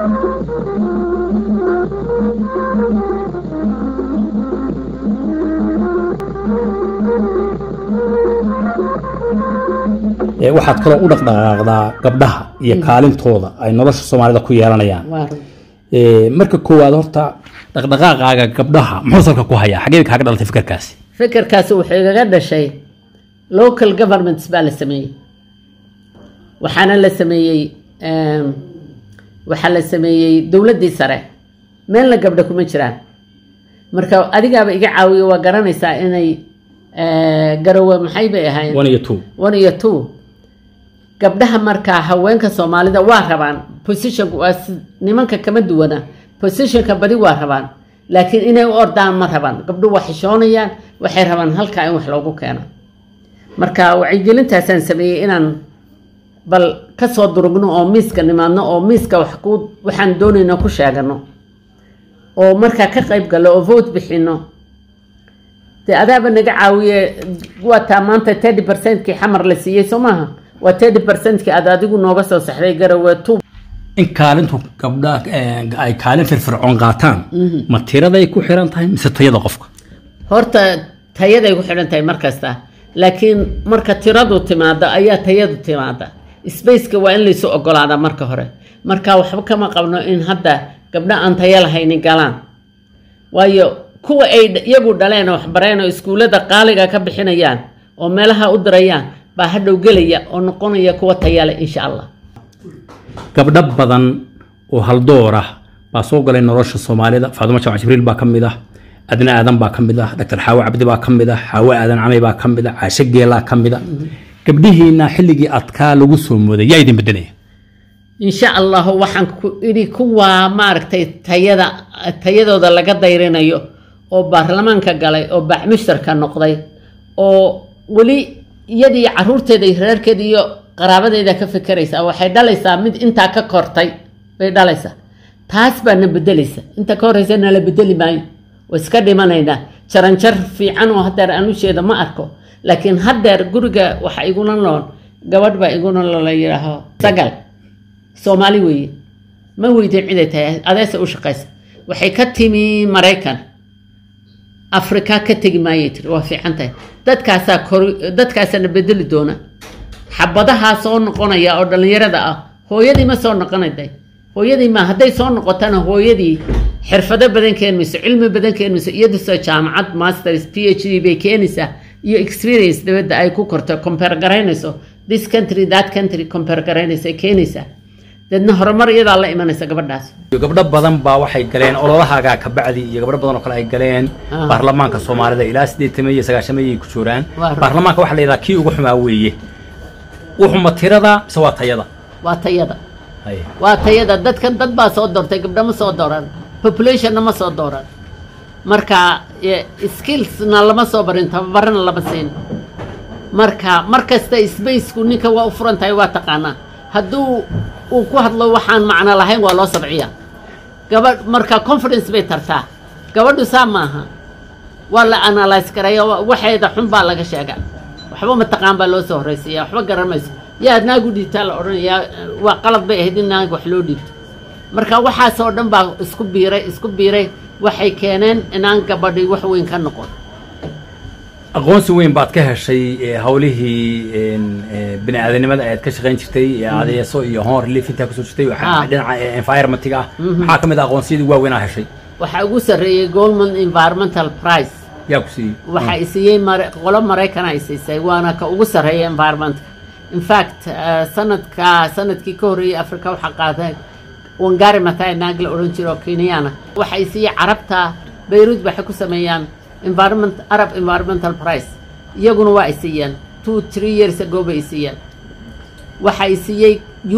waxaad kaloo u dhaqdhaqaaqdaa gabdhaha iyo kaalintooda ay nolosha Soomaalida ku yeelanayaan marka koowaad horta dhaqdhaqaaqaaga gabdhaha muxuu salka ku hayaa xageed kaaga dhalatay fikirkaasi wuxuu igaga dhashay local governments baa la sameeyay waxaana la sameeyay dawladii sare meel la gabdho kuma jiraan marka adigaaba iga caawiyo waa garanaysaa inay garowe maxay bay ahayn 1 iyo 2 gabdhaha marka haweenka Soomaalida waa rabaan position nimanka kama duwana positionka badi waa rabaan laakiin inay u ordaan ma rabaan gabdhu wax xishoonayaan waxay rabaan halka in wax loogu keeno marka wacyigelintaasaan sameeyay inaan bal ka soo durugno oo miiska nimaadno oo miiska waxaan doonayno ku sheegano oo marka ka qayb galo oo vote bixino adaaba naga caawiye waa maanta 30% ki xamar la siiyay Soomaha waa 30% ki adigu nooga soo saxday Garowe 2 in kaalintu gabdhaha ay kaalin firfircoon qaataan ma tiraday ku xiran tahay mise tayada qofka horta tayaday ku xiran tahay markasta laakiin marka tiradu timaado ayaa tayadu timaada space-ka waa in la soo ogolaada marka hore marka waxba kama qabno in hadda gabdha aan tayo lahayn galaan waayo kuwa ay iyagu dhaleen wax bareen oo iskuulada qaaliga ka bixinayaan oo meelaha u dirayaan baa hadhow galaya oo noqonaya kuwa tayo leh insha Allah gabdha badan oo hal door ah baa soo galay nolosha Soomaalida Faaduma Jaamac Jibriil baa kamid ah Adna Aadan baa kamid ah Dr. Xaawa Cabdi baa kamid ah Xaawa Aadan Camay baa kamid ah Caasha Geela kamid ah gabdhihiina xilligii adkaa lagu soo mooday yaa idin bedelay insha Allah waxaan ku iri kuwa maaragtay tayadooda laga dayrinayo oo baarlamaanka galay oo baaxmushtarka noqday oo wali iyadii caruurteeda iyo reerkeeda iyo qaraabadeeda ka fikiraysa waxay dhalaysaa mid inta ka kortay bay dhalaysaa taas baa na bedelaysa inta ka horeysa la bedeli maayo oo iska dhimanayna jaranjar fiican oo hadda aan u sheeda ma arko laakiin hadda guriga waxa iguna nool gabadh baa iguna la yiraahdo sagal Soomaali weeye ma weydin cid ay tahay adeesa u shaqaysa waxay ka timi Mareykan Afrika ka tagi maayay waa fiican tahay dadkaasana bedeli doona xabadaha soo noqonaya oo dhalinyarada ah hooyadii ma soo noqonayday hooyadii ma haday soo noqotana hooyadii xirfado badan keenayso cilmi badan keenayso iyadoo jaamacad masters PhD bay keenaysaa iyo experience dawladda ay ku korto compare garaynayso this country that country compare garaynayso keenaysaa dadna horumar iyada la imanaysa gabadhaas gabdho badan baa waxay galeen ololahaaga ka bacdi iyo gabdho badan oo kale ay galeen baarlamaanka Soomaalida ilaa 80 iyo 90 ku jiraan baarlamaanka waxa la yiraahdaa kii ugu xumaa weeye wuxuu ma tirada mise waa tayada dadkan dad baa soo doortay gabdho ma soo dooran population ma soo dooran marka skills na lama soo barin tababarna lama siin markasta space-ku ninka waa u furan tahay waa taqaanaa hadduu uu ku hadlo waxaan macno lahayn waa loo sabciyaa gabadh marka confidence bay tartaa gabadhu saa maaha waa la analyze karaya waxeeda xun baa laga sheegaa waxba ma taqaan baa loo soo horeysiyaa waxba garanayso yaa naagu dhiibtaa la odhanayaa waa qalad bay ahayd in naag wax loo dhiibto marka waxaasoo dhan baa isku biiray waxay keeneen inaan gabadhi wax weyn ka noqon aqoonsi weyn baad ka heshay hawlihii bini'aadanimada aad ka shaqayn jirtay adeeso iyo hor relief inta ku soo jirtay waxa dhinaca environment-ga maxaa kamid ah aqoonsiyada waaweyn aad heshay waxa ugu sareeyay Goldman Environmental Prize yaa ku siiyay waxa ay siiyay qolo Mareykan ay siisay waana ka ugu sareeyay environment in fact sanadkii ka horeeyay Afrika waxa qaaday Wangari Maathai naagla oran jiro Kenyana waxa ay siiyay Carabta Beirut waxa ku sameeyaan Arab Environmental Prize iyaguna waa ay siiyeen 2-3 years ago bay siiyeen waxa ay siiyay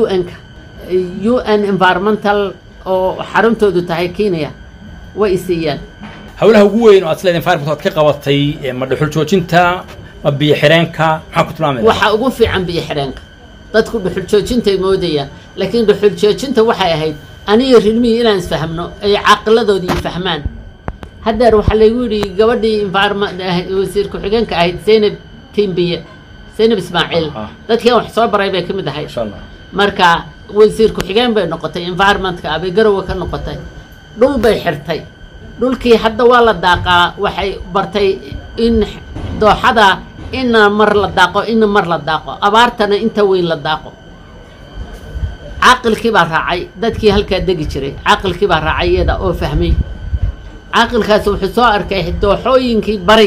UN Environmental oo xaruntoodu tahay Kenya way siiyeen hawlaha ugu weyn oo aad leedahay environment ka qabatay ma dhuxul joojinta ma biyo xireenka maxaa ku tilmaamay waxa ugu fiican biyo xireenka dadku dhuxul joojinta moodayaan laakiin dhuxul joojinta waxay ahayd aniga rilmiyi inaan isfahmno ay aqladoodii fahmaan hadda waxa la yiri gabadhii environment wasiir ku xigeenka ahayd Zainab Timbiye Zainab Ismaaciil dadkii wax soo baray bay kamid ahayd insha Allah marka wasiir ku-xigeen bay noqotay environmentka abay garowe ka noqotay dhul bay xirtay dhulkii hadda waa la daaqaa waxay bartay in dooxada ina mar la daaqo ina mar la daaqo abaartana inta weyn la daaqo caaqilkii baa raacay dadkii halkaa degi jiray caaqilkii baa raacay iyada oo fahmay caaqilkaas wuxuu soo arkay dooxooyinkii bari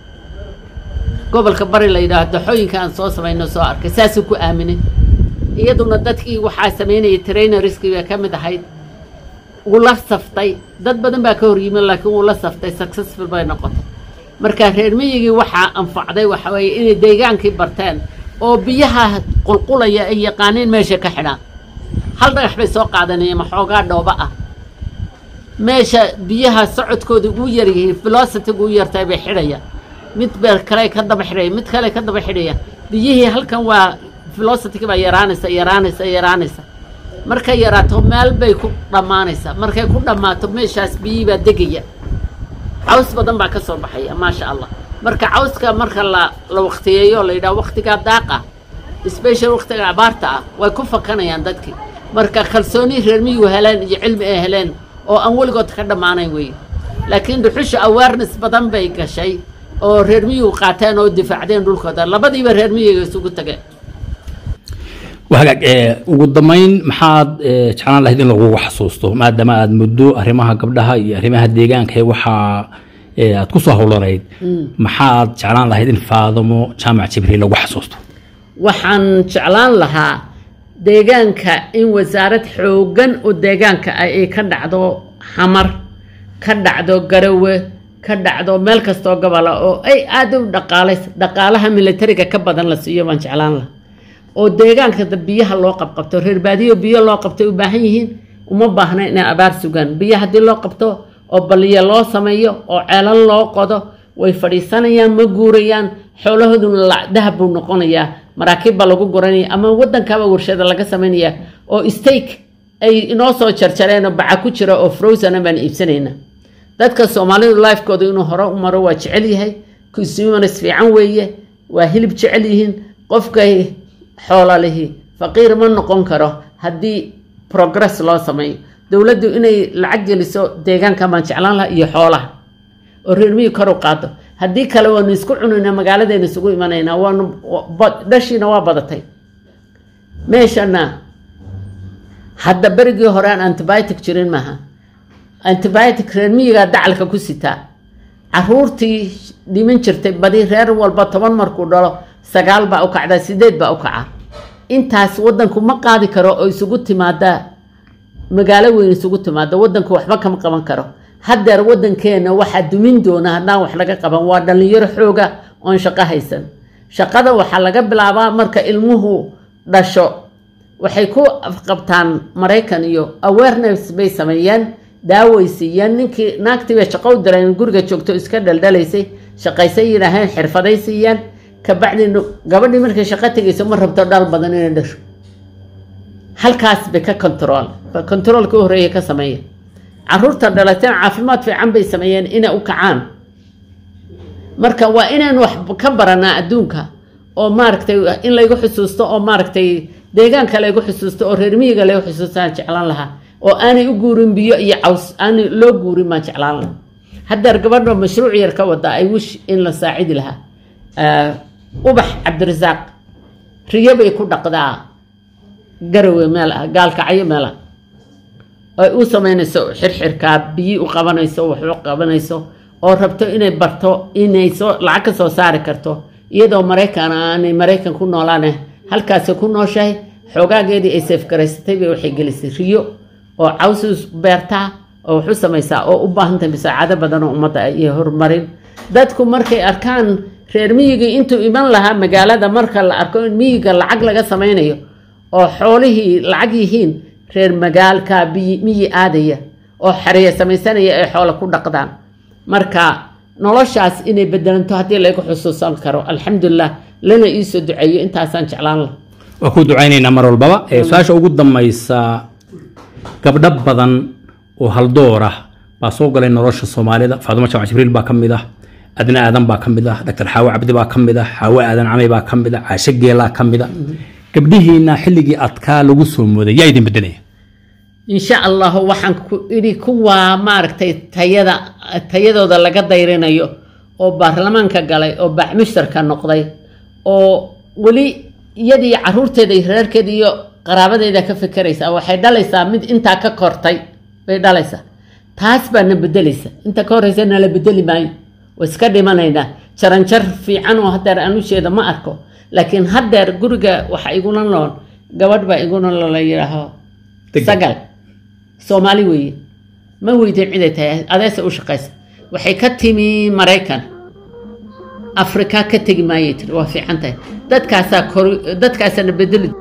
gobolka bari la yidhaahdo dooxooyinka aan soo samayno soo arkay saasuu ku aaminay iyaduna dadkii waxaa samaynayay traineriskii bay ka mid ahayd wuu la saftay dad badan baa ka horyimid laakiin wuu la saftay successful bay noqotay marka reer miyigii waxaa anfacday waxa weeye inay deegaankii barteen oo biyaha qulqulaya ay yaqaaniin meesha ka xidhaan hal dhagax bay soo qaadanayeen maxoogaa dhooba ah meesha biyaha socodkooda ugu yaryihiin velocity ugu yartahay bay xidhayaan mid beel kale ka daba xidhaya mid kale ka daba xidhaya biyihii halkan waa velocity baa yaraanaysa markay yaraato meel bay ku dhammaanaysaa markay ku dhammaato meeshaas biyihii baa degaya caws badan baa ka soo baxaya maasha allah marka cawska marka la waqtiyeeyo la yidhaha waqtigaa daaqa special waqtiga abaarta ah way ku fakanayaan dadkii marka kalsooni reer miyigu heleen iyo cilmi ay heleen oo aan weligood ka dhammaanayn weeye laakiin dhuxusha awareness badan bay gashay oo reer miyigu qaateen oo difaacdeen dhulkooda labadiiba reer miyiga isugu tageen وهاجك وقدمين محاد كان الله يدين لغو حسوسته ما دام أد مدو أرمها قبلها أرمها الديجان كي وحى تقصه ولا ريد محاد كان الله يدين فاضمو جامع تبري لغو حسوسته وحن شعلان لها ديجان كإن وزارة حوجن وديجان كأي كان عدو حمر كان عدو جروة كان عدو ملك استوقبلا أو أي عدو دقالها ميليتريكا كبدن لسيو من شعلان لها oo deegaanka biyaha loo qabto reer baadiyo biyo loo qabtay u baahan yihiin uma baahna in abaar sugan biyaha hadii loo qabto oo baliya loo sameeyo oo ceelal loo qodo way fadhiisanayaan ma guurayaan xoolahooduna dahab buu noqonayaa maraakiib baa lagu guranaya ama waddankaaba warshada laga sameynaya oo steak ay inoo soo jarjareen oo baca ku jira oo frozen baan iibsanayna dadka Soomaalidu lifekooda inuu hore u maro waa jecel yahay consumers fiican weeye waa hilib jecel yihiin qofkay xoolaalihi faqiir ma noqon karo haddii progress loo sameeyo dawladdu inay lacag geliso deegaanka maan jeclaan lahaa iyo xoolaha oo reer miyi kor u qaado haddii kale waanu isku cunayna magaaladeena isugu imanaynaa waanu dhashiina waa badatay meeshana hadda berigii hore aan antibiotic jirin maaha antibiotic reer miyigaa dacalka ku sitaa caruurtii dhiman jirtay badi reer walba 10 markuu dhalo 9 baa u kacda 8 baa u kaca intaas wadanku ma qaadi karo oo isugu timaada magaalo weyn isugu timaada wadanku waxba kama qaban karo hadeer wadankeena waxa dumin doona hadaan wax laga qaban waa dhalinyaro xooga oo shaqo haysan shaqada waxa laga bilaabaa marka ilmuhu dhasho waxay ku qabtaan Mareykan iyo awareness bay sameeyaan daawaysiiyaan ninkii naagtiga shaqo u direen guriga joogto iska dhaldhalaysay shaqaysay yiraahdeen xirfadaysiiyaan kabacdin gabadhii markay shaqo tagayso ma rabto dhal badan inay dhasho halkaas bay ka control ka horeeyay ka sameeyay caruurta dhalateen caafimaad fiican bay sameeyeen inay u kacaan marka waa inaan wax ka baranaa adduunka oo maaragtay in la igu xusuusto oo maaragtay deegaanka la igu xusuusto oo reer miyiga la igu xusuustaan jeclaan lahaa oo aanay u guurin biyo iyo caws aanay loo guurin ma jeclaan lahaa haddar gabadho mashruuc yar ka wada ay wish in la saacidi lahaa ubax cabdirasaaq riyo bay ku dhaqdaa garowe meel gaalkacyo meel ay u sameynayso xirxirka biyo u qabanayso wax u qabanayso oo rabto inay barto inay soo lacag ka soo saari karto iyadoo Mareykan ku noolaane halkaas ku nooshahay xogaageedii ay safe garaysatay bay waxay gelisay riyo oo caws beerta oo wuxuu samaysaa oo u baahan tahay saacado badan oo ummadda ay horumarin dadku markay arkaan reer miyiga intuu iman lahaa magaalada marka la arko in miyiga lacag laga sameynayo oo xoolihii lacag yihiin reer magaalka miyi aadaya oo xariya sameysanaya ay xoolo ku dhaqdaan marka noloshaas inay bedelanto hadii la igu xusuusan karo alxamdulillah lana iisoo duceeyo intaasaan jeclaan lahaa waa ku ducaynayna mar walbaba su'aasha ugu dambaysa gabdho badan oo hal door ah baa soo galay nolosha Soomaalida Faadimo Jaamac Jibriil baa kamid ah Adna Aadan baa kamid ah Dr. Xaawa Cabdi baa kamid ah Xaawa Aadan Camay baa kamid ah Caasha Geela kamid ah gabdhihiina xilligii adkaa lagu soo mooday yaa idin bedelaya إن شاء الله waxaan ku iri kuwa maaragtay tayadooda laga dayrinayo oo baarlamaanka galay oo bacmushtarka noqday oo wali iyadii caruurteeda iyo reerkeeda iyo qaraabadeeda ka fikiraysa waxay dhalaysaa mid inta ka kortay bay dhalaysaa taas baa na bedelaysa inta ka horeysa la bedeli maayo oo iska dhimanayna jaranjar fiican oo hadeer aan u sheeda ma arko laakiin hadeer guriga waxa iguna nool gabadh baa iguna la yiraaho sagal Soomaali weeye ma weydin cid ay tahay adeesa u shaqeysa waxay ka timi Mareykan Afrika ka tagi maayay waa fiican tahay dadkaasna bedeli